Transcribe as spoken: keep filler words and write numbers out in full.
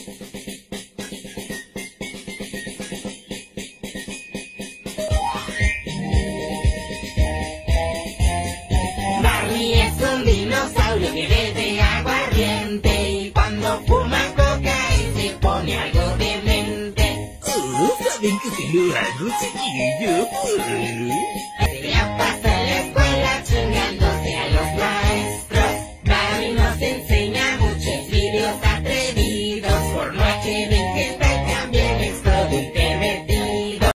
Barney es un dinosaurio que bebe aguardiente y cuando fuma coca y se pone algo demente. Oh, ¿saben que tengo algo, chiquillo? ¿Qué le ha pasado?